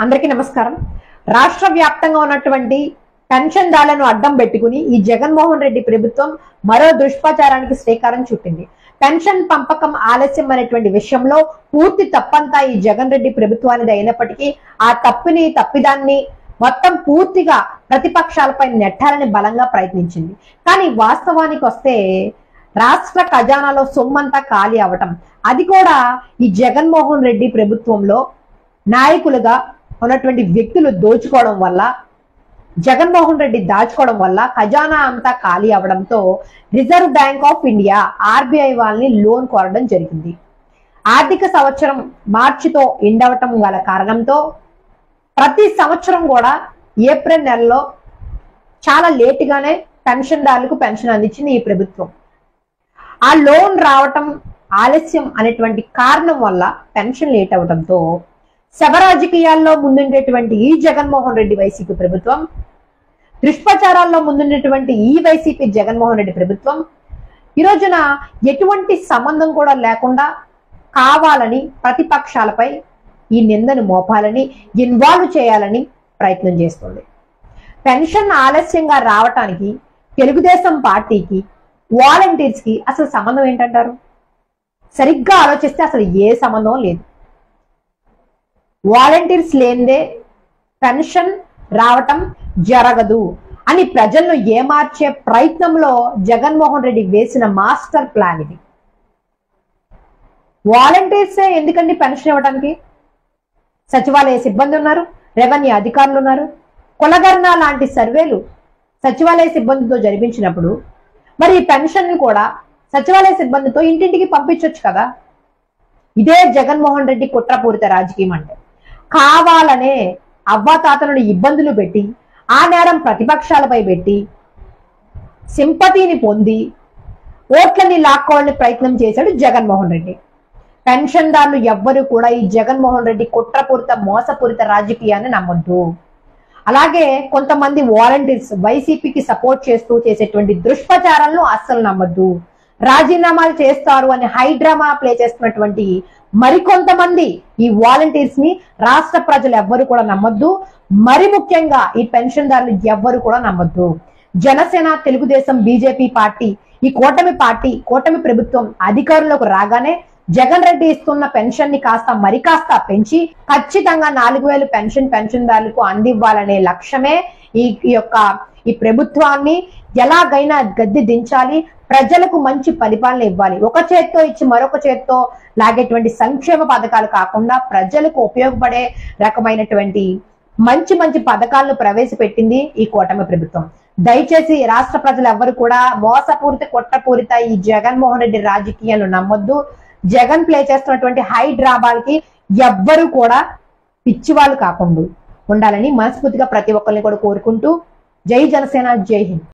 అందరికీ నమస్కారం. రాష్ట్ర వ్యాప్తంగా ఉన్నటువంటి పెన్షన్దారులను అడ్డం పెట్టుకుని ఈ జగన్మోహన్ రెడ్డి ప్రభుత్వం మరో దుష్ప్రచారానికి శ్రీకారం చుట్టింది. పెన్షన్ పంపకం ఆలస్యం అనేటువంటి విషయంలో పూర్తి తప్పంతా ఈ జగన్ రెడ్డి ప్రభుత్వానిది అయినప్పటికీ ఆ తప్పిదాన్ని మొత్తం పూర్తిగా ప్రతిపక్షాలపై నెట్టాలని బలంగా ప్రయత్నించింది. కానీ వాస్తవానికి వస్తే రాష్ట్ర ఖజానాలో సొమ్మంతా ఖాళీ అవటం, అది కూడా ఈ జగన్మోహన్ రెడ్డి ప్రభుత్వంలో నాయకులుగా ఉన్నటువంటి వ్యక్తులు దోచుకోవడం వల్ల, జగన్మోహన్ రెడ్డి దాచుకోవడం వల్ల ఖజానా అంతా ఖాళీ అవడంతో Reserve Bank of India RBI వాళ్ళని లోన్ కోరడం జరిగింది. ఆర్థిక సంవత్సరం మార్చితో ఎండవటం గల కారణంతో ప్రతి సంవత్సరం కూడా ఏప్రిల్ నెలలో చాలా లేటుగానే పెన్షన్దారులకు పెన్షన్ అందించింది ఈ ప్రభుత్వం. ఆ లోన్ రావటం ఆలస్యం అనేటువంటి కారణం వల్ల పెన్షన్ లేట్ అవడంతో శబరాజకీయాల్లో ముందుండేటువంటి ఈ జగన్మోహన్ రెడ్డి వైసీపీ ప్రభుత్వం, దుష్ప్రచారాల్లో ముందుండేటువంటి ఈ వైసీపీ జగన్మోహన్ రెడ్డి ప్రభుత్వం ఈ రోజున ఎటువంటి సంబంధం కూడా లేకుండా కావాలని ప్రతిపక్షాలపై ఈ నిందను మోపాలని, ఇన్వాల్వ్ చేయాలని ప్రయత్నం చేస్తుంది. పెన్షన్ ఆలస్యంగా రావటానికి తెలుగుదేశం పార్టీకి, వాలంటీర్స్ కి అసలు సంబంధం ఏంటంటారు? సరిగ్గా ఆలోచిస్తే అసలు ఏ సంబంధం లేదు. వాలంటీర్స్ లేనిదే పెన్షన్ రావటం జరగదు అని ప్రజలను ఏమార్చే ప్రయత్నంలో జగన్మోహన్ రెడ్డి వేసిన మాస్టర్ ప్లాన్ ఇది. వాలంటీర్సే ఎందుకండి పెన్షన్ ఇవ్వడానికి? సచివాలయ సిబ్బంది ఉన్నారు, రెవెన్యూ అధికారులు ఉన్నారు. కులగణన లాంటి సర్వేలు సచివాలయ సిబ్బందితో జరిపించినప్పుడు మరి ఈ పెన్షన్ కూడా సచివాలయ సిబ్బందితో ఇంటింటికి పంపించవచ్చు కదా. ఇదే జగన్మోహన్ రెడ్డి కుట్రపూరిత రాజకీయం అంటే. కావాలనే అవ్వాతాతలను ఇబ్బందులు పెట్టి, ఆ నేరం ప్రతిపక్షాలపై పెట్టి, సింపతిని పొంది ఓట్లని లాక్కోవాలని ప్రయత్నం చేశాడు జగన్మోహన్ రెడ్డి. పెన్షన్దారులు ఎవ్వరూ కూడా ఈ జగన్మోహన్ రెడ్డి కుట్రపూరిత మోసపూరిత రాజకీయాన్ని నమ్మొద్దు. అలాగే కొంతమంది వాలంటీర్స్ వైసీపీకి సపోర్ట్ చేస్తూ చేసేటువంటి దుష్ప్రచారాలను అస్సలు నమ్మొద్దు. రాజీనామాలు చేస్తారు అని హైడ్రామా ప్లే చేస్తున్నటువంటి మరికొంతమంది ఈ వాలంటీర్స్ ని రాష్ట్ర ప్రజలు ఎవ్వరు కూడా నమ్మొద్దు. మరి ముఖ్యంగా ఈ పెన్షన్దారులు ఎవ్వరు కూడా నమ్మొద్దు. జనసేన, తెలుగుదేశం, బీజేపీ పార్టీ, ఈ కూటమి ప్రభుత్వం అధికారంలోకి రాగానే జగన్ రెడ్డి ఇస్తున్న పెన్షన్ ని కాస్త పెంచి ఖచ్చితంగా 4,000 పెన్షన్దారులకు అందివ్వాలనే లక్ష్యమే ఈ ప్రభుత్వాన్ని ఎలాగైనా గద్దె దించాలి, ప్రజలకు మంచి పరిపాలన ఇవ్వాలి. ఒక చేత్తో ఇచ్చి మరొక చేత్తో లాగేటువంటి సంక్షేమ పథకాలు కాకుండా ప్రజలకు ఉపయోగపడే రకమైనటువంటి మంచి పథకాలను ప్రవేశపెట్టింది ఈ కూటమి ప్రభుత్వం. దయచేసి రాష్ట్ర ప్రజలు ఎవ్వరు కూడా మోసపూరిత కుట్రపూరిత ఈ జగన్మోహన్ రెడ్డి రాజకీయాలు నమ్మొద్దు. జగన్ ప్లే చేస్తున్నటువంటి హై డ్రామాలకి ఎవ్వరు కూడా పిచ్చివాళ్ళు కాకుండా ఉండాలని మనస్ఫూర్తిగా ప్రతి ఒక్కరిని కూడా కోరుకుంటూ, జై జనసేన, జై హింద్.